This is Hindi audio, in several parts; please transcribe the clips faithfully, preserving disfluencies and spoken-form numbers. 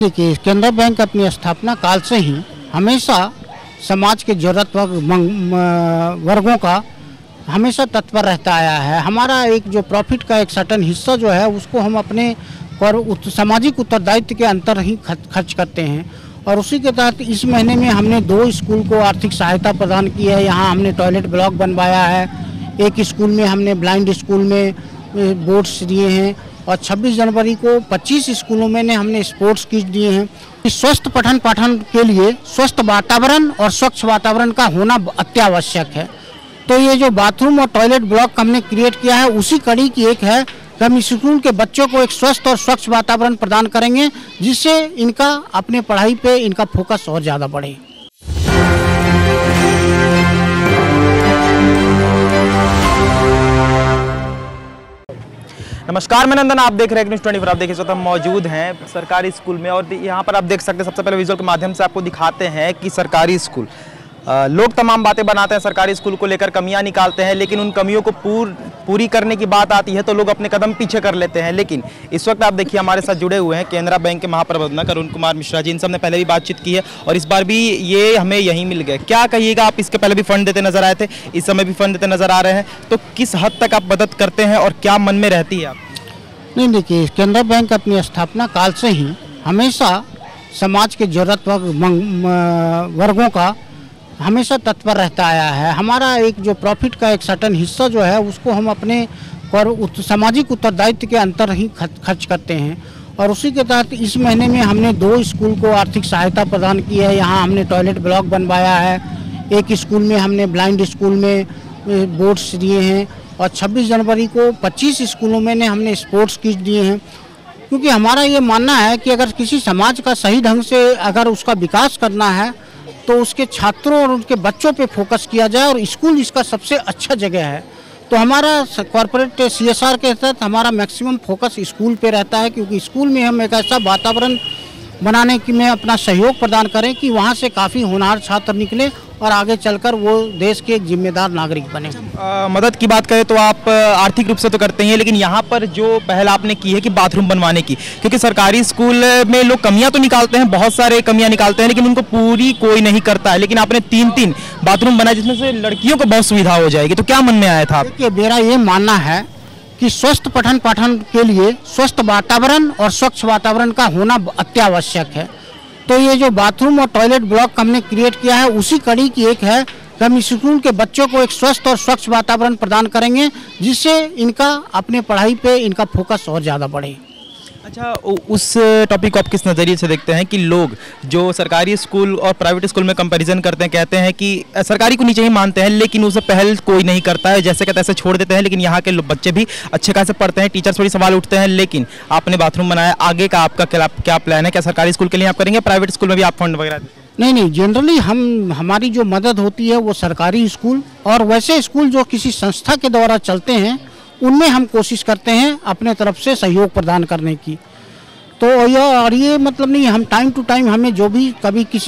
देखिए, केनरा बैंक अपनी स्थापना काल से ही हमेशा समाज के जरूरतमंद वर्गों का हमेशा तत्पर रहता आया है। हमारा एक जो प्रॉफिट का एक सर्टेन हिस्सा जो है उसको हम अपने कर सामाजिक उत्तरदायित्व के अंतर ही खर्च करते हैं और उसी के तहत इस महीने में हमने दो स्कूल को आर्थिक सहायता प्रदान की है। यहाँ हमने टॉयलेट ब्लॉक बनवाया है, एक स्कूल में हमने ब्लाइंड स्कूल में बोर्ड्स दिए हैं और छब्बीस जनवरी को पच्चीस स्कूलों में ने हमने स्पोर्ट्स किट दिए हैं। स्वस्थ पठन पाठन के लिए स्वस्थ वातावरण और स्वच्छ वातावरण का होना अत्यावश्यक है। तो ये जो बाथरूम और टॉयलेट ब्लॉक हमने क्रिएट किया है उसी कड़ी की एक है कि हम स्कूल के बच्चों को एक स्वस्थ और स्वच्छ वातावरण प्रदान करेंगे जिससे इनका अपने पढ़ाई पे इनका फोकस और ज़्यादा बढ़े। नमस्कार, मैं नंदन, आप देख रहे हैं न्यूज़ चौबीस। आप देखिए, हम मौजूद हैं सरकारी स्कूल में और यहाँ पर आप देख सकते हैं। सबसे पहले विजुअल के माध्यम से आपको दिखाते हैं कि सरकारी स्कूल आ, लोग तमाम बातें बनाते हैं, सरकारी स्कूल को लेकर कमियां निकालते हैं, लेकिन उन कमियों को पूर पूरी करने की बात आती है तो लोग अपने कदम पीछे कर लेते हैं। लेकिन इस वक्त आप देखिए हमारे साथ जुड़े हुए हैं केनरा बैंक के महाप्रबंधक अरुण कुमार मिश्रा जी। इनसे हमने पहले भी बातचीत की है और इस बार भी ये हमें यहीं मिल गए। क्या कहिएगा, आप इसके पहले भी फंड देते नजर आए थे, इस समय भी फंड देते नजर आ रहे हैं, तो किस हद तक आप मदद करते हैं और क्या मन में रहती है आप? नहीं, देखिए, केनरा बैंक अपनी स्थापना काल से ही हमेशा समाज के जरूरतमंद वर्गों का हमेशा तत्पर रहता आया है। हमारा एक जो प्रॉफिट का एक सर्टेन हिस्सा जो है उसको हम अपने कर सामाजिक उत्तरदायित्व के अंतर ही खर्च करते हैं और उसी के तहत इस महीने में हमने दो स्कूल को आर्थिक सहायता प्रदान की है। यहाँ हमने टॉयलेट ब्लॉक बनवाया है, एक स्कूल में हमने ब्लाइंड स्कूल में बोर्ड्स दिए हैं और छब्बीस जनवरी को पच्चीस स्कूलों में ने हमने स्पोर्ट्स किट दिए हैं। क्योंकि हमारा ये मानना है कि अगर किसी समाज का सही ढंग से अगर उसका विकास करना है तो उसके छात्रों और उनके बच्चों पे फोकस किया जाए और स्कूल इसका सबसे अच्छा जगह है। तो हमारा कॉर्पोरेट सीएसआर के तहत हमारा मैक्सिमम फोकस स्कूल पे रहता है, क्योंकि स्कूल में हम एक ऐसा वातावरण बनाने की में अपना सहयोग प्रदान करें कि वहाँ से काफ़ी होनहार छात्र निकले और आगे चलकर वो देश के एक जिम्मेदार नागरिक बने। आ, मदद की बात करें तो आप आर्थिक रूप से तो करते हैं, लेकिन यहाँ पर जो पहल आपने की है कि बाथरूम बनवाने की, क्योंकि सरकारी स्कूल में लोग कमियां तो निकालते हैं, बहुत सारे कमियां निकालते हैं, लेकिन उनको पूरी कोई नहीं करता है। लेकिन आपने तीन तीन बाथरूम बनाए जिसमें से लड़कियों को बहुत सुविधा हो जाएगी, तो क्या मन में आया था? देखिए, मेरा ये मानना है कि स्वस्थ पठन पाठन के लिए स्वस्थ वातावरण और स्वच्छ वातावरण का होना अत्यावश्यक है। तो ये जो बाथरूम और टॉयलेट ब्लॉक हमने क्रिएट किया है उसी कड़ी की एक है कि हम स्कूल के बच्चों को एक स्वस्थ और स्वच्छ वातावरण प्रदान करेंगे जिससे इनका अपने पढ़ाई पे इनका फोकस और ज़्यादा बढ़े। अच्छा, उस टॉपिक को आप किस नज़रिए से देखते हैं कि लोग जो सरकारी स्कूल और प्राइवेट स्कूल में कंपैरिजन करते हैं, कहते हैं कि सरकारी को नीचे ही मानते हैं लेकिन उसे पहल कोई नहीं करता है, जैसे कहते ऐसे छोड़ देते हैं, लेकिन यहाँ के बच्चे भी अच्छे खासे पढ़ते हैं, टीचर्स बड़ी सवाल उठते हैं। लेकिन आपने बाथरूम बनाया, आगे का आपका क्या क्या प्लान है? क्या सरकारी स्कूल के लिए आप करेंगे, प्राइवेट स्कूल में भी आप फंड वगैरह देते हैं? नहीं नहीं, जनरली हम हमारी जो मदद होती है वो सरकारी स्कूल और वैसे स्कूल जो किसी संस्था के द्वारा चलते हैं उनमें हम कोशिश करते हैं अपने तरफ से सहयोग प्रदान करने की। तो यह और ये मतलब नहीं, हम टाइम टू टाइम हमें जो भी कभी किसी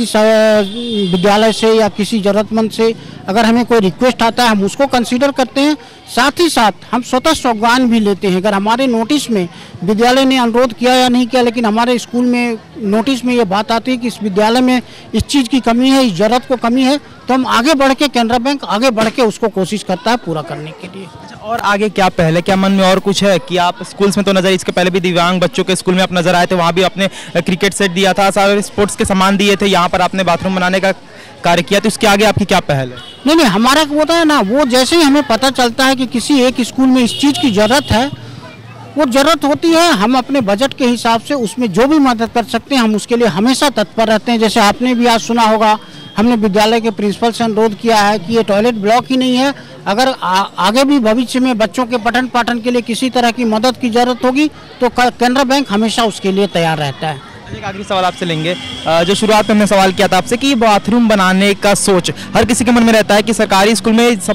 विद्यालय से या किसी ज़रूरतमंद से अगर हमें कोई रिक्वेस्ट आता है हम उसको कंसीडर करते हैं। साथ ही साथ हम स्वतः स्वागवान भी लेते हैं। अगर हमारे नोटिस में विद्यालय ने अनुरोध किया या नहीं किया, लेकिन हमारे स्कूल में नोटिस में ये बात आती है कि इस विद्यालय में इस चीज़ की कमी है, इस ज़रूरत को कमी है, तो हम आगे बढ़ के केनरा बैंक आगे बढ़ के उसको कोशिश करता है पूरा करने के लिए। अच्छा, और आगे क्या पहले, क्या मन में और कुछ है कि आप स्कूल्स में तो नज़र, इसके पहले भी दिव्यांग बच्चों के स्कूल में आप नज़र आए थे, वहाँ भी आपने क्रिकेट सेट दिया था, सारे स्पोर्ट्स के सामान दिए थे, यहाँ पर आपने बाथरूम बनाने का कार्य किया, तो इसके आगे आपकी क्या पहल है? नहीं नहीं, हमारा होता है ना, वो जैसे ही हमें पता चलता है कि किसी एक स्कूल में इस चीज़ की ज़रूरत है, वो ज़रूरत होती है, हम अपने बजट के हिसाब से उसमें जो भी मदद कर सकते हैं हम उसके लिए हमेशा तत्पर रहते हैं। जैसे आपने भी आज सुना होगा, हमने विद्यालय के प्रिंसिपल से अनुरोध किया है कि ये टॉयलेट ब्लॉक ही नहीं है, अगर आ, आगे भी भविष्य में बच्चों के पठन पाठन के लिए किसी तरह की मदद की ज़रूरत होगी तो केनरा बैंक हमेशा उसके लिए तैयार रहता है। एक आखिरी सवाल आपसे लेंगे, जो शुरुआत में हमने सवाल किया था आपसे कि बाथरूम बनाने का सोच हर किसी के मन में रहता है कि सरकारी स्कूल में सबसे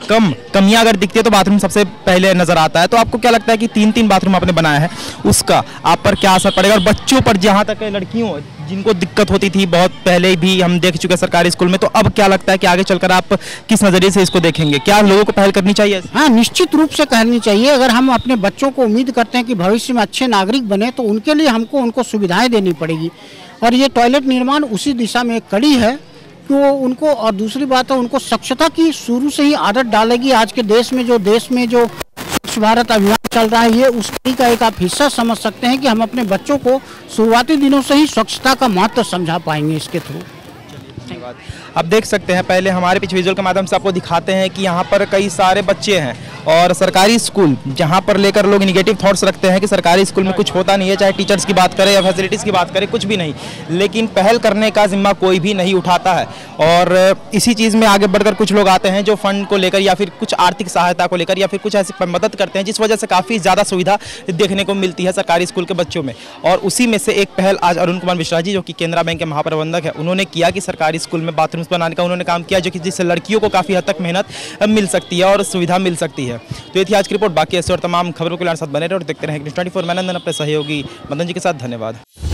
कम कमियां अगर दिखती है तो बाथरूम सबसे पहले नजर आता है। तो आपको क्या लगता है कि तीन तीन बाथरूम आपने बनाया है, उसका आप पर क्या असर पड़ेगा? और बच्चों पर, जहां तक लड़कियों जिनको दिक्कत होती थी बहुत पहले भी हम देख चुके हैं सरकारी स्कूल में, तो अब क्या लगता है कि आगे चलकर आप किस नजरिए से इसको देखेंगे? क्या लोगों को पहल करनी चाहिए? हाँ, निश्चित रूप से करनी चाहिए। अगर हम अपने बच्चों को उम्मीद करते हैं कि भविष्य में अच्छे नागरिक बने, तो उनके लिए हमको उनको सुविधाएं देनी पड़ेगी, और ये टॉयलेट निर्माण उसी दिशा में एक कड़ी है कि वो उनको, और दूसरी बात है उनको स्वच्छता की शुरू से ही आदत डालेगी। आज के देश में जो देश में जो स्वच्छ भारत अभियान चल रहा है, ये उसी का एक आप हिस्सा समझ सकते हैं कि हम अपने बच्चों को शुरुआती दिनों से ही स्वच्छता का महत्व समझा पाएंगे इसके थ्रू। आप देख सकते हैं, पहले हमारे पीछे विजुअल के माध्यम से आपको दिखाते हैं कि यहाँ पर कई सारे बच्चे हैं, और सरकारी स्कूल जहाँ पर लेकर लोग निगेटिव थॉट्स रखते हैं कि सरकारी स्कूल में कुछ होता नहीं है, चाहे टीचर्स की बात करें या फैसिलिटीज़ की बात करें, कुछ भी नहीं, लेकिन पहल करने का जिम्मा कोई भी नहीं उठाता है। और इसी चीज़ में आगे बढ़कर कुछ लोग आते हैं जो फंड को लेकर या फिर कुछ आर्थिक सहायता को लेकर या फिर कुछ ऐसी मदद करते हैं, जिस वजह से काफ़ी ज़्यादा सुविधा देखने को मिलती है सरकारी स्कूल के बच्चों में। और उसी में से एक पहल आज अरुण कुमार मिश्रा जी, जो कि केनरा बैंक के महाप्रबंधक है, उन्होंने किया कि सरकारी स्कूल में बाथरूम्स बनाने का उन्होंने काम किया, जो कि जिससे लड़कियों को काफ़ी हद तक मेहनत मिल सकती है और सुविधा मिल सकती है। तो ये थी आज की रिपोर्ट। बाकी ऐसे और तमाम खबरों के लिए साथ बने रहे और देखते रहें न्यूज़ ट्वेंटी फोर। मैं नंदन अपने सहयोगी मदन जी के साथ, धन्यवाद।